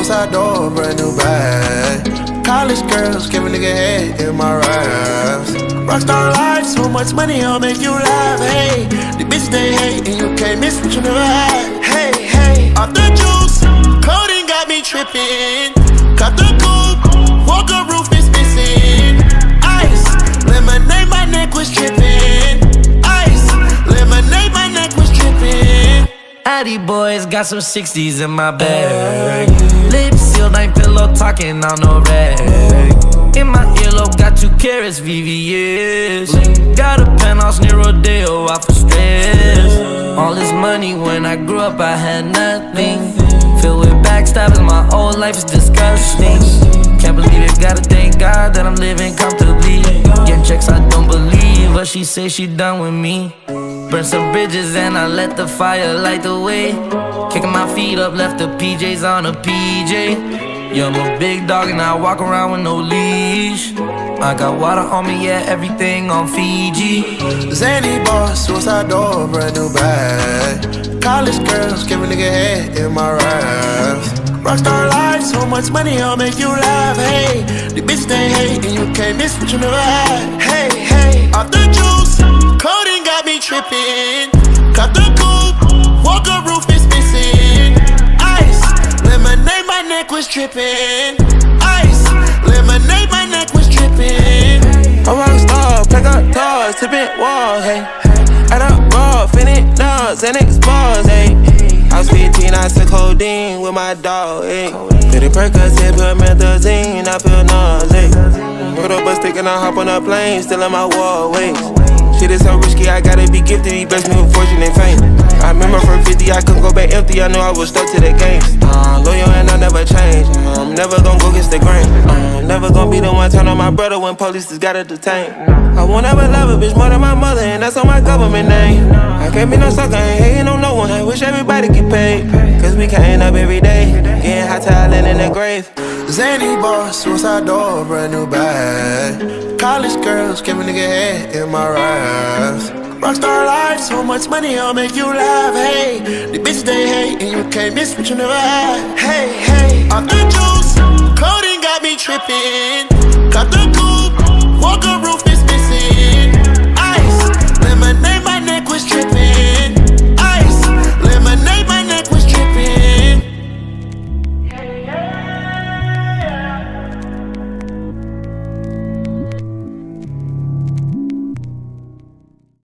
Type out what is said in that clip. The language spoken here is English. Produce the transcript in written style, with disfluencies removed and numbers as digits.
suicide door, brand new bag. College girls, give a nigga head in my raps. Rockstar life, so much money, I'll make you laugh. Hey, the bitch they hate, and you can't miss what you never had. Hey, hey, off the juice, coding got me tripping. Cut the coupe, Walker roof is missing. Ice, lemonade, my neck was tripping. Ice, lemonade, my neck was tripping. Addy boys got some 60s in my bag. Lips sealed, ain't pillow talking on no rag. In my earlobe, got 2 carats, VVS. Got a penthouse near Rodeo, out for stress. All this money, when I grew up, I had nothing. Filled with backstabbing, my whole life is disgusting. Can't believe it, gotta thank God that I'm living comfortably. Getting checks, I don't believe, but she say she done with me. Burn some bridges and I let the fire light the way. Kicking my feet up, left the PJs on a PJ. Yeah, I'm a big dog and I walk around with no leash. I got water on me, yeah, everything on Fiji. Zany boss, suicide door, brand new bag. College girls, give a nigga head in my raps. Rockstar life, so much money, I'll make you laugh. Hey, the bitch they hate, and you can't miss what you never had. Hey, hey, off the juice, coding got me tripping. Cut the coupe, Walker roof is missing. Ice, lemonade, my neck was tripping. Ice, lemonade, my neck was tripping. A rockstar, pack up toys, tipping walls, hey. Add up raw, finish nuts, and explores, hey. I was 15, I took codeine with my dog, ayy. Put a Percocet, put methazine, I feel nauseous. Put up a stick and I hop on a plane, still in my wall, wait. Shit is so risky, I gotta be gifted, he blessed me with fortune and fame. I remember from 50, I couldn't go back empty, I knew I was stuck to the game. Loyal and I never change, I'm never gonna go against the grain. I'm never gonna be the one turn on my brother when police just gotta detain. I won't ever love a bitch more than my mother, and that's on my government name. I can't be no sucker, ain't hating on no one, I wish everybody get paid. Cause we can't up every day, getting hot talent in the grave. Zany boss, suicide door, brand new bag. College girls, give a nigga head in my raps. Rockstar life, so much money, I'll make you laugh. Hey, the bitch they hate, and you can't miss what you never had. Hey, hey, off the juice, coding got me tripping. Cut the coupe, Walker roof